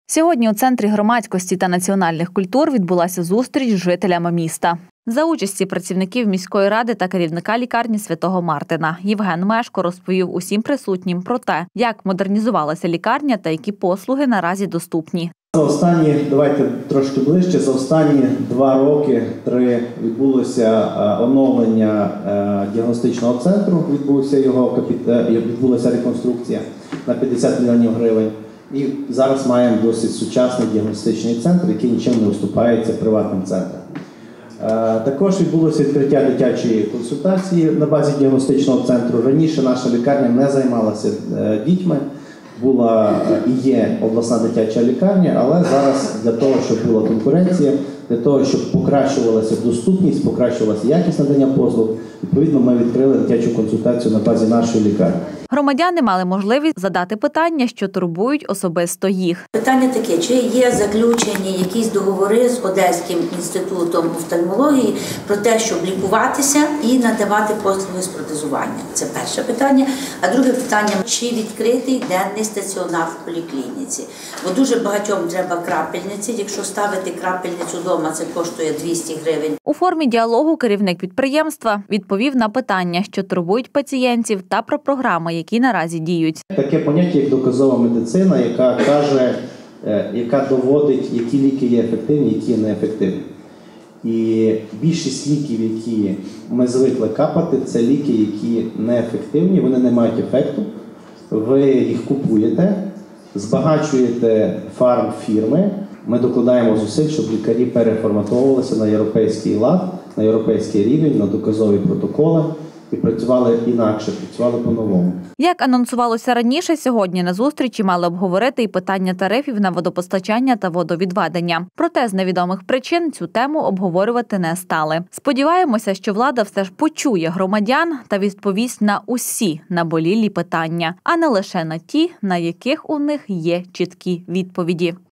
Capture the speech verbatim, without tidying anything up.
Сьогодні у Центрі громадськості та національних культур відбулася зустріч з жителями міста. За участі працівників міської ради та керівника лікарні Святого Мартина Євген Мешко розповів усім присутнім про те, як модернізувалася лікарня та які послуги наразі доступні. За останні, давайте трошки ближче, за останні два роки, три, відбулося оновлення діагностичного центру, відбулася його капіта... відбулася реконструкція на п'ятдесят мільйонів гривень. І зараз маємо досить сучасний діагностичний центр, який нічим не уступається приватним центрам. Також відбулося відкриття дитячої консультації на базі діагностичного центру. Раніше наша лікарня не займалася дітьми, була і є обласна дитяча лікарня, але зараз для того, щоб була конкуренція, для того, щоб покращувалася доступність, покращувалася якість надання послуг, відповідно, ми відкрили дитячу консультацію на базі нашої лікарні. Громадяни мали можливість задати питання, що турбують особисто їх. Питання таке, чи є заключені якісь договори з Одеським інститутом офтальмології про те, щоб лікуватися і надавати послуги з протезування? Це перше питання. А друге питання, чи відкритий денний стаціонар в поліклініці? Бо дуже багатьом треба крапельниці. Якщо ставити крапельницю вдома, це коштує двісті гривень. У формі діалогу керівник підприємства відповів на питання, що турбують пацієнтів, та про програми, які наразі діють. Таке поняття, як доказова медицина, яка каже, яка доводить, які ліки є ефективні, які є неефективні. І більшість ліків, які ми звикли капати, це ліки, які неефективні, вони не мають ефекту. Ви їх купуєте, збагачуєте фармфірми. Ми докладаємо зусиль, щоб лікарі переформатовувалися на європейський лад, на європейський рівень, на доказові протоколи і працювали інакше, працювали по-новому. Як анонсувалося раніше, сьогодні на зустрічі мали обговорити і питання тарифів на водопостачання та водовідведення. Проте з невідомих причин цю тему обговорювати не стали. Сподіваємося, що влада все ж почує громадян та відповість на усі наболілі питання, а не лише на ті, на яких у них є чіткі відповіді.